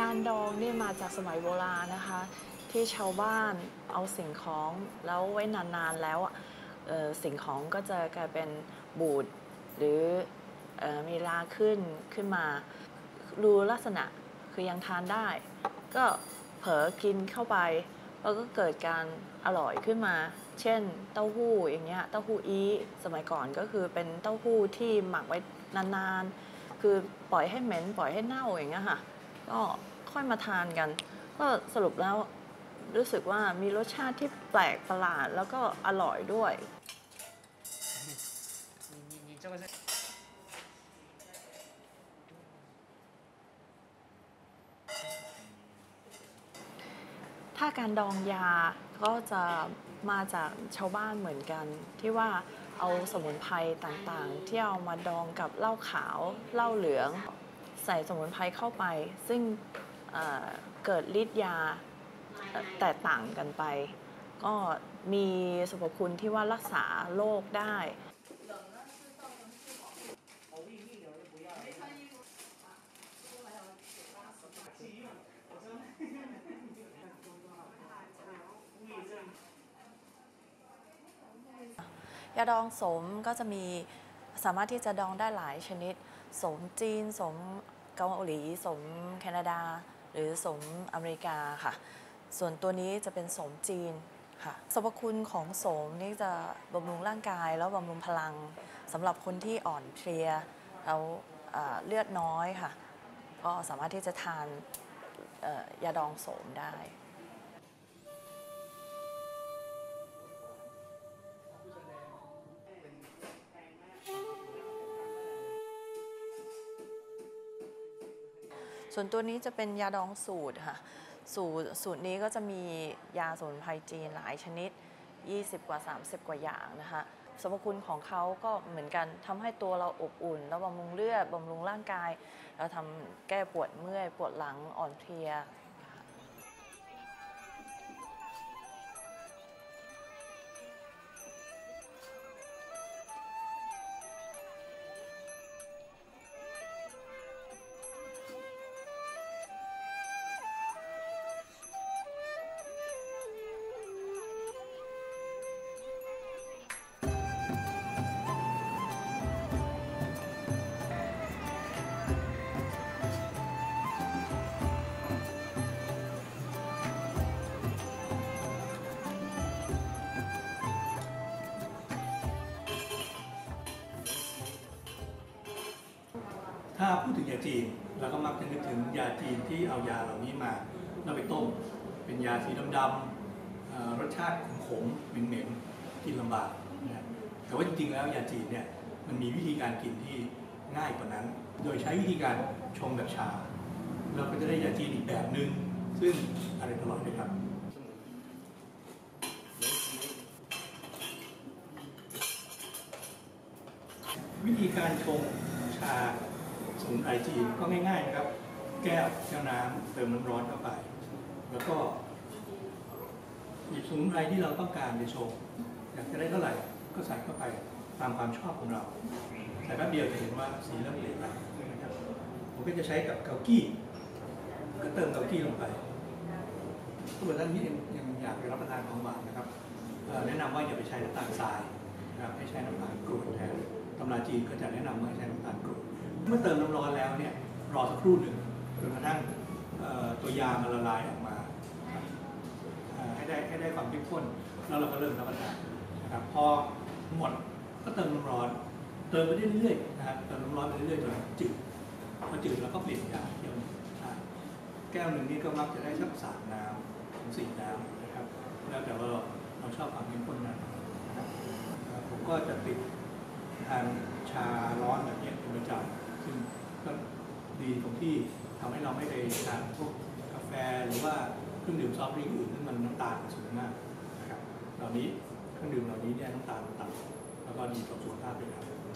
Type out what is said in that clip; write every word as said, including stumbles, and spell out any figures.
การดองนี่มาจากสมัยโบราณนะคะที่ชาวบ้านเอาสิ่งของแล้วไว้นานๆแล้วสิ่งของก็จะกลายเป็นบูดหรือมีราขึ้นขึ้นมาดูลักษณะคือยังทานได้ก็เผลอกินเข้าไปแล้วก็เกิดการอร่อยขึ้นมาเช่นเต้าหู้อย่างเงี้ยเต้าหู้อีสมัยก่อนก็คือเป็นเต้าหู้ที่หมักไว้นานๆคือปล่อยให้เหม็นปล่อยให้เน่าอย่างเงี้ยค่ะก็ค่อยมาทานกันก็สรุปแล้วรู้สึกว่ามีรสชาติที่แปลกประหลาดแล้วก็อร่อยด้วยถ้าการดองยาก็จะมาจากชาวบ้านเหมือนกันที่ว่าเอาสมุนไพรต่างๆที่เอามาดองกับเหล้าขาวเหล้าเหลืองใส่สมุนไพรเข้าไปซึ่งเกิดฤทธิ์ยาแตกต่างกันไปก็มีสรรพคุณที่ว่ารักษาโรคได้ยาดองโสมก็จะมีสามารถที่จะดองได้หลายชนิดโสมจีนโสมเกาหลีโสมแคนาดาหรือโสมอเมริกาค่ะส่วนตัวนี้จะเป็นโสมจีนค่ะสรรพคุณของโสมนี่จะบำรุงร่างกายแล้วบำรุงพลังสำหรับคนที่อ่อนเพลียแล้วเลือดน้อยค่ะก็สามารถที่จะทานยาดองโสมได้ส่วนตัวนี้จะเป็นยาดองสูตรค่ะสูตรสูตรนี้ก็จะมียาสมุนไพรจีนหลายชนิดยี่สิบกว่าสามสิบกว่าอย่างนะคะสรรพคุณของเขาก็เหมือนกันทำให้ตัวเราอบอุ่นแล้วบำรุงเลือดบำรุงร่างกายแล้วทำแก้ปวดเมื่อยปวดหลังอ่อนเพลียถ้าพูดถึงยาจีนเราก็มักจะนึกถึงยาจีนที่เอายาเหล่านี้มาแล้วไปต้มเป็นยาสีดำๆรสชาติขมๆเหม็นๆกินลำบากนะแต่ว่าจริงๆแล้วยาจีนเนี่ยมันมีวิธีการกินที่ง่ายกว่านั้นโดยใช้วิธีการชงแบบชาเราก็จะได้ยาจีนอีกแบบหนึ่งซึ่งอร่อยอร่อยเลยครับวิธีการชงชาสมุนไพรจีนก็ง่ายๆนะครับแก้วแก้วน้ำเติมน้ำร้อนเข้าไปแล้วก็หยิบสมุนไพรที่เราต้องการไปชงอยากจะได้เท่าไหร่ก็ใส่เข้าไปตามความชอบของเราใส่แป๊บเดียวจะเห็นว่าสีเริ่มเปลี่ยนไปนะครับผมก็จะใช้กับเกากี้ก็เติมเกากี้ลงไปถ้าเกิดท่านนี้ยังอยากไปรับประทานของหวานนะครับแนะนำว่าอย่าไปใช้น้ำตาลทรายนะครับให้ใช้น้ำตาลกรวดแทนตำราจีนก็จะแนะนำว่าใช้น้ำตาลกรวดเมื่อเติมน้ำร้อนแล้วเนี่ยรอสักครู่หนึ่งจนกระทั่งตัวยามันละลายออกมาให้ได้ให้ได้ความเข้มข้นแล้วเราก็เริ่มรับประทานนะครับพอหมดก็เติมน้ำร้อนเติมไปเรื่อยๆนะครับเติมน้ำร้อนไปเรื่อยๆจนจืดพอจืดแล้วก็เปลี่ยนยาเที่ยวแก้วหนึ่งนี่ก็มักจะได้สักสามน้ำถึงสี่น้ำนะครับแล้วแต่ว่าเราชอบความเข้มข้นนั้นผมก็จะติดทานชาร้อนแบบนี้เป็นประจำซึ่งก็ดีตรงที่ทำให้เราไม่ไปทานพวกกาแฟหรือว่าเครื่องดื่มซอฟต์ดริงก์อื่นที่มันน้ำตาลสูงมากนะครับเหล่านี้เครื่องดื่มเหล่านี้เนี่ยน้ำตาลต่ำแล้วก็ดีต่อสุขภาพด้วยครับ